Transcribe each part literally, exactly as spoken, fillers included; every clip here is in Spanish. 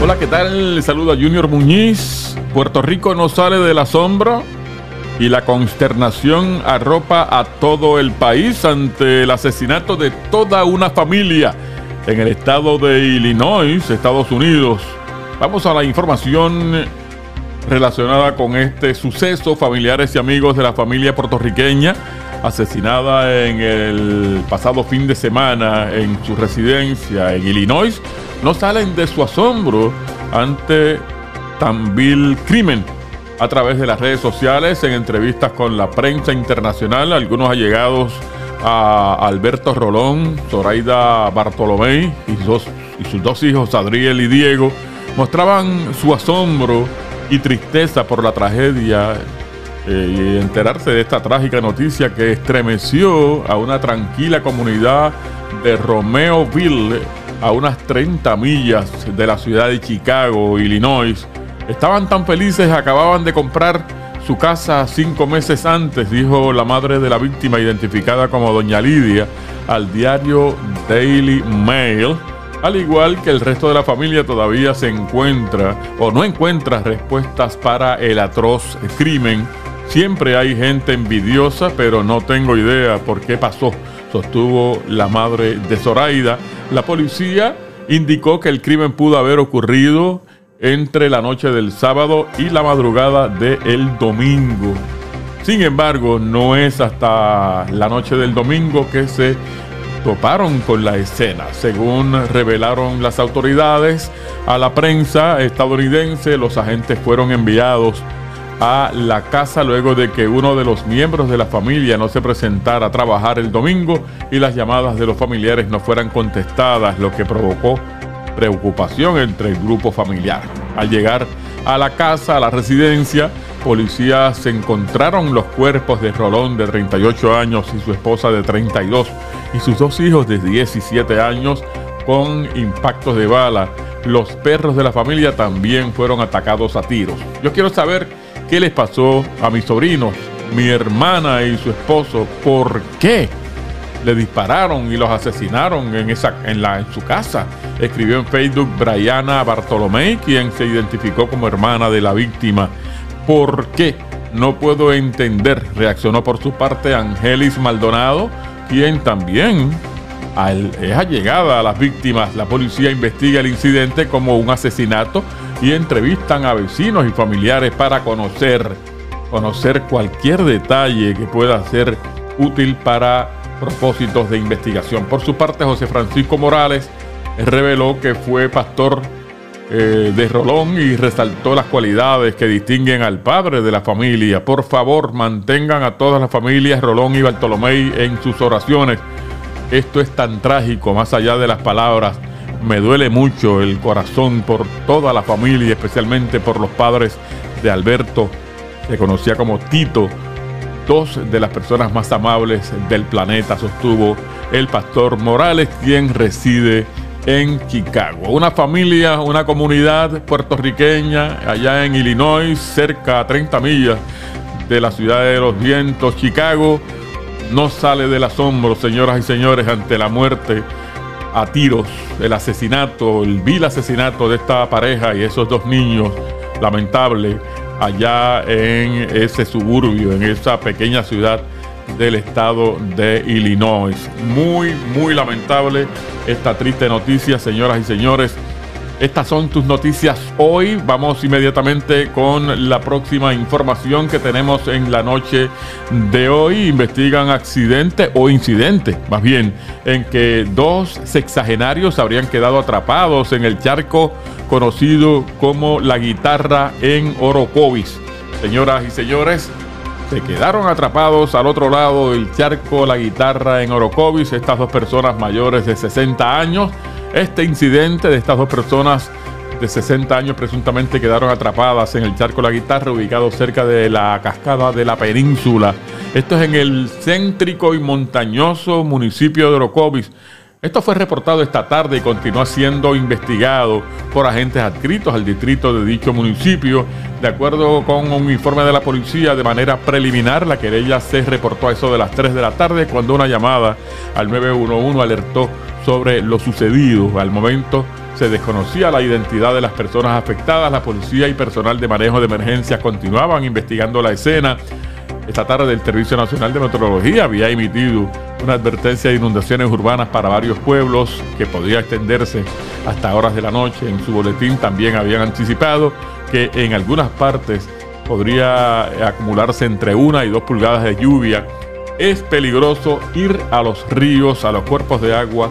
Hola, ¿qué tal? Les saluda Junior Muñiz. Puerto Rico no sale del asombro y la consternación arropa a todo el país ante el asesinato de toda una familia en el estado de Illinois, Estados Unidos. Vamos a la información relacionada con este suceso. Familiares y amigos de la familia puertorriqueña asesinada en el pasado fin de semana en su residencia en Illinois no salen de su asombro ante tan vil crimen. A través de las redes sociales, en entrevistas con la prensa internacional, algunos allegados a Alberto Rolón, Zoraida Bartolomé y, dos, y sus dos hijos, Adriel y Diego, mostraban su asombro y tristeza por la tragedia eh, y enterarse de esta trágica noticia que estremeció a una tranquila comunidad de Romeoville, a unas treinta millas de la ciudad de Chicago, Illinois. Estaban tan felices, acababan de comprar su casa cinco meses antes, dijo la madre de la víctima, identificada como doña Lidia, al diario Daily Mail. Al igual que el resto de la familia, todavía se encuentra o no encuentra respuestas para el atroz crimen. Siempre hay gente envidiosa, pero no tengo idea por qué pasó, sostuvo la madre de Zoraida. La policía indicó que el crimen pudo haber ocurrido entre la noche del sábado y la madrugada del domingo. Sin embargo, no es hasta la noche del domingo que se toparon con la escena. Según revelaron las autoridades a la prensa estadounidense, los agentes fueron enviados a la casa luego de que uno de los miembros de la familia no se presentara a trabajar el domingo y las llamadas de los familiares no fueran contestadas, lo que provocó preocupación entre el grupo familiar. Al llegar a la casa, a la residencia, policías encontraron los cuerpos de Rolón, de treinta y ocho años, y su esposa de treinta y dos, y sus dos hijos de diecisiete años con impactos de bala. Los perros de la familia también fueron atacados a tiros. Yo quiero saber qué les pasó a mis sobrinos, mi hermana y su esposo. ¿Por qué le dispararon y los asesinaron en, esa, en, la, en su casa? Escribió en Facebook Brianna Bartolomé, quien se identificó como hermana de la víctima. ¿Por qué? No puedo entender, reaccionó por su parte Angelis Maldonado, quien también al, es allegada a las víctimas. La policía investiga el incidente como un asesinato y entrevistan a vecinos y familiares para conocer, conocer cualquier detalle que pueda ser útil para propósitos de investigación. Por su parte, José Francisco Morales reveló que fue pastor eh, de Rolón y resaltó las cualidades que distinguen al padre de la familia. Por favor, mantengan a todas las familias Rolón y Bartolomé en sus oraciones. Esto es tan trágico, más allá de las palabras. Me duele mucho el corazón por toda la familia, especialmente por los padres de Alberto, que conocía como Tito, dos de las personas más amables del planeta, sostuvo el pastor Morales, quien reside en Chicago. Una familia, una comunidad puertorriqueña allá en Illinois, cerca a treinta millas de la ciudad de los vientos, Chicago, no sale del asombro, señoras y señores, ante la muerte a tiros, el asesinato, el vil asesinato de esta pareja y esos dos niños, lamentable, allá en ese suburbio, en esa pequeña ciudad del estado de Illinois. Muy, muy lamentable esta triste noticia, señoras y señores. Estas son tus noticias hoy. Vamos inmediatamente con la próxima información que tenemos en la noche de hoy. Investigan accidente o incidente, más bien, en que dos sexagenarios habrían quedado atrapados en el charco conocido como La Guitarra en Orocovis. Señoras y señores, se quedaron atrapados al otro lado del charco La Guitarra en Orocovis estas dos personas mayores de sesenta años. Este incidente de estas dos personas de sesenta años presuntamente quedaron atrapadas en el charco La Guitarra, ubicado cerca de la cascada de la Península. Esto es en el céntrico y montañoso municipio de Orocovis. Esto fue reportado esta tarde y continúa siendo investigado por agentes adscritos al distrito de dicho municipio. De acuerdo con un informe de la policía, de manera preliminar, la querella se reportó a eso de las tres de la tarde, cuando una llamada al nueve uno uno alertó sobre lo sucedido. Al momento, Se desconocía la identidad de las personas afectadas. La policía y personal de manejo de emergencias continuaban investigando la escena. Esta tarde el Servicio Nacional de Meteorología había emitido una advertencia de inundaciones urbanas para varios pueblos que podría extenderse hasta horas de la noche. En su boletín también habían anticipado que en algunas partes podría acumularse entre una y dos pulgadas de lluvia. Es peligroso ir a los ríos, a los cuerpos de agua,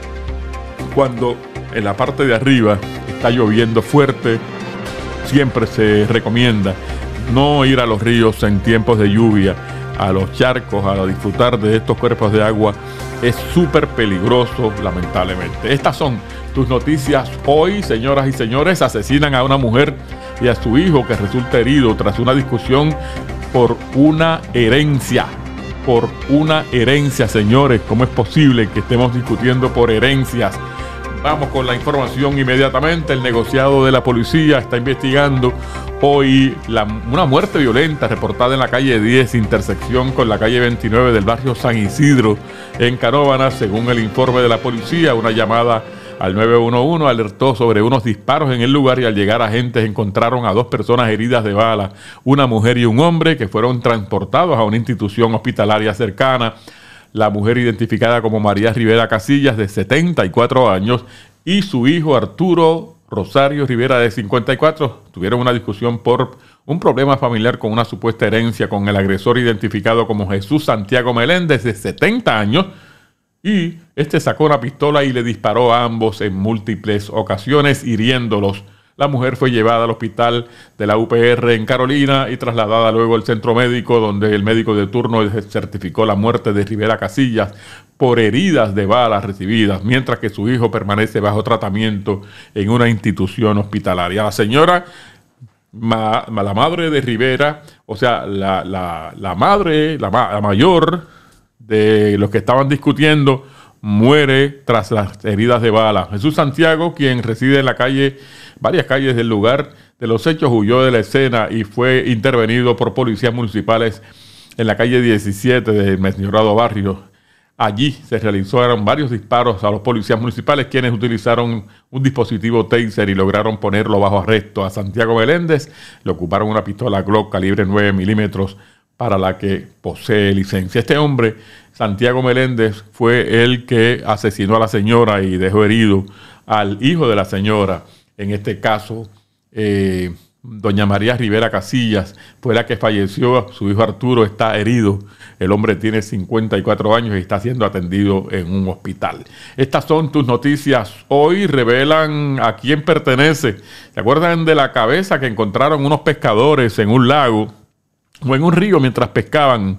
cuando en la parte de arriba está lloviendo fuerte. Siempre se recomienda no ir a los ríos en tiempos de lluvia, a los charcos, a disfrutar de estos cuerpos de agua. Es súper peligroso, lamentablemente. Estas son tus noticias hoy, señoras y señores. Asesinan a una mujer y a su hijo que resulta herido tras una discusión por una herencia. Por una herencia, señores. ¿Cómo es posible que estemos discutiendo por herencias? Vamos con la información inmediatamente. El negociado de la policía está investigando hoy la, una muerte violenta reportada en la calle diez, intersección con la calle veintinueve del barrio San Isidro, en Canóvanas. Según el informe de la policía, una llamada al nueve uno uno alertó sobre unos disparos en el lugar y al llegar agentes encontraron a dos personas heridas de bala, una mujer y un hombre, que fueron transportados a una institución hospitalaria cercana. La mujer, identificada como María Rivera Casillas, de setenta y cuatro años, y su hijo Arturo Rosario Rivera, de cincuenta y cuatro, tuvieron una discusión por un problema familiar con una supuesta herencia con el agresor, identificado como Jesús Santiago Meléndez, de setenta años, y este sacó una pistola y le disparó a ambos en múltiples ocasiones, hiriéndolos. La mujer fue llevada al hospital de la U P R en Carolina y trasladada luego al centro médico, donde el médico de turno certificó la muerte de Rivera Casillas por heridas de balas recibidas, mientras que su hijo permanece bajo tratamiento en una institución hospitalaria. La señora, ma, la madre de Rivera, o sea, la, la, la madre, la, la mayor de los que estaban discutiendo, muere tras las heridas de bala. Jesús Santiago, quien reside en la calle, varias calles del lugar de los hechos, huyó de la escena y fue intervenido por policías municipales en la calle diecisiete del mencionado barrio. Allí se realizaron varios disparos a los policías municipales, quienes utilizaron un dispositivo taser y lograron ponerlo bajo arresto. A Santiago Meléndez le ocuparon una pistola Glock calibre nueve milímetros para la que posee licencia. Este hombre, Santiago Meléndez, fue el que asesinó a la señora y dejó herido al hijo de la señora. En este caso, eh, doña María Rivera Casillas fue la que falleció. Su hijo Arturo está herido. El hombre tiene cincuenta y cuatro años y está siendo atendido en un hospital. Estas son tus noticias hoy. Revelan a quién pertenece. ¿Se acuerdan de la cabeza que encontraron unos pescadores en un lago o en un río mientras pescaban?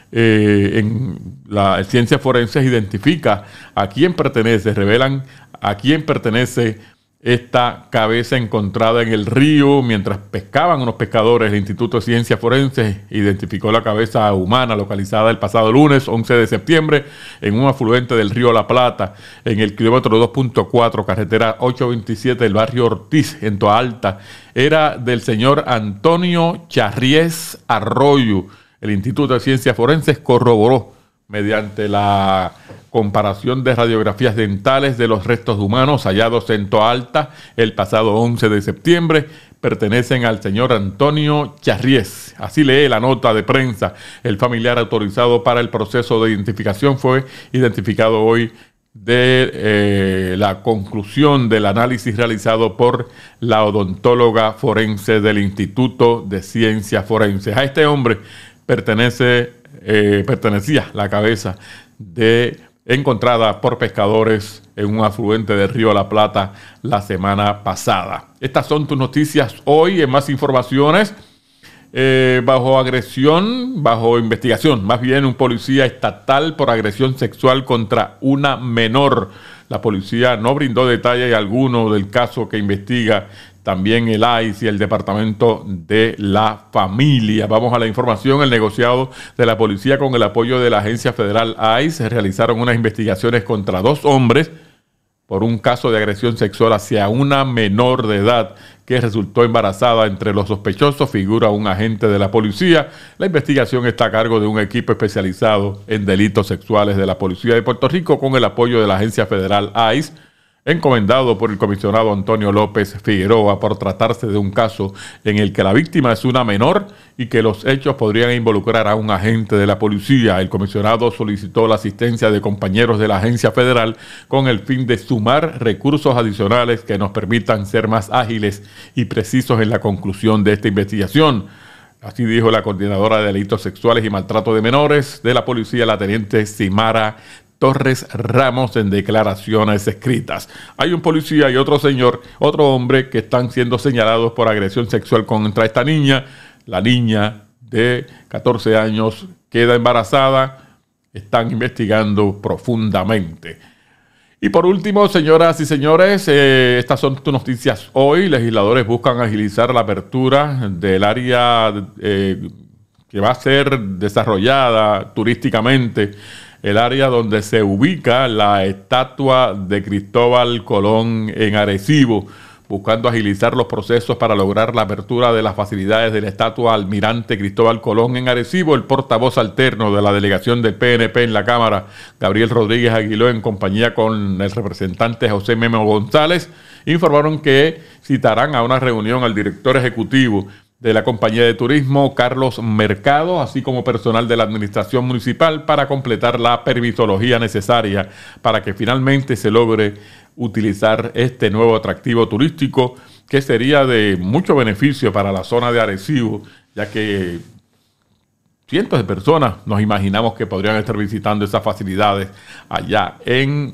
Eh, en la ciencia forense identifica a quién pertenece. Revelan a quién pertenece esta cabeza encontrada en el río mientras pescaban unos pescadores. El Instituto de Ciencias Forenses identificó la cabeza humana localizada el pasado lunes once de septiembre en un afluente del río La Plata, en el kilómetro dos punto cuatro, carretera ochocientos veintisiete del barrio Ortiz, en Toa Alta. Era del señor Antonio Charries Arroyo. El Instituto de Ciencias Forenses corroboró mediante la comparación de radiografías dentales de los restos humanos hallados en Toa Alta el pasado once de septiembre, pertenecen al señor Antonio Charries. Así lee la nota de prensa. El familiar autorizado para el proceso de identificación fue identificado hoy de eh, la conclusión del análisis realizado por la odontóloga forense del Instituto de Ciencias Forenses. A este hombre pertenece, eh, pertenecía la cabeza de encontrada por pescadores en un afluente del río La Plata la semana pasada. Estas son tus noticias hoy. En más informaciones, eh, bajo agresión, bajo investigación, más bien un policía estatal por agresión sexual contra una menor. La policía no brindó detalles alguno del caso que investiga también el I C E y el Departamento de la Familia. Vamos a la información. El negociado de la policía, con el apoyo de la agencia federal I C E, realizaron unas investigaciones contra dos hombres por un caso de agresión sexual hacia una menor de edad que resultó embarazada. Entre los sospechosos figura un agente de la policía. La investigación está a cargo de un equipo especializado en delitos sexuales de la Policía de Puerto Rico, con el apoyo de la agencia federal I C E. encomendado por el comisionado Antonio López Figueroa por tratarse de un caso en el que la víctima es una menor y que los hechos podrían involucrar a un agente de la policía. El comisionado solicitó la asistencia de compañeros de la agencia federal con el fin de sumar recursos adicionales que nos permitan ser más ágiles y precisos en la conclusión de esta investigación. Así dijo la coordinadora de delitos sexuales y maltrato de menores de la policía, la teniente Simara Torres Ramos, en declaraciones escritas. Hay un policía y otro señor, otro hombre, que están siendo señalados por agresión sexual contra esta niña. La niña de catorce años queda embarazada. Están investigando profundamente. Y por último, señoras y señores, eh, estas son tus noticias hoy. Legisladores buscan agilizar la apertura del área eh, que va a ser desarrollada turísticamente, el área donde se ubica la estatua de Cristóbal Colón en Arecibo, buscando agilizar los procesos para lograr la apertura de las facilidades de la estatua Almirante Cristóbal Colón en Arecibo. El portavoz alterno de la delegación del P N P en la Cámara, Gabriel Rodríguez Aguiló, en compañía con el representante José Memo González, informaron que citarán a una reunión al director ejecutivo de la compañía de turismo, Carlos Mercado, así como personal de la administración municipal, para completar la permisología necesaria para que finalmente se logre utilizar este nuevo atractivo turístico, que sería de mucho beneficio para la zona de Arecibo, ya que cientos de personas nos imaginamos que podrían estar visitando esas facilidades allá en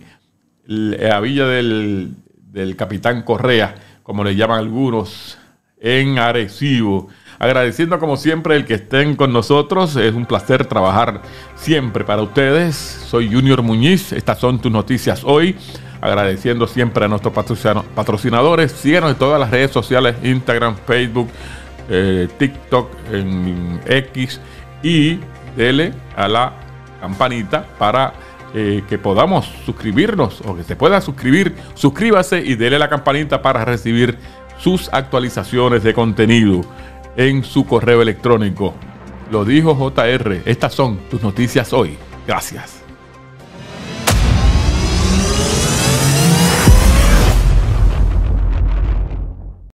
la villa del, del Capitán Correa, como le llaman algunos, en Arecibo. Agradeciendo como siempre el que estén con nosotros. Es un placer trabajar siempre para ustedes. Soy Junior Muñiz. Estas son tus noticias hoy. Agradeciendo siempre a nuestros patrocinadores. Síganos en todas las redes sociales: Instagram, Facebook, eh, TikTok, en X. Y dele a la campanita para eh, que podamos suscribirnos, o que se pueda suscribir. Suscríbase y dele a la campanita para recibir sus actualizaciones de contenido en su correo electrónico. Lo dijo J R. Estas son tus noticias hoy. Gracias.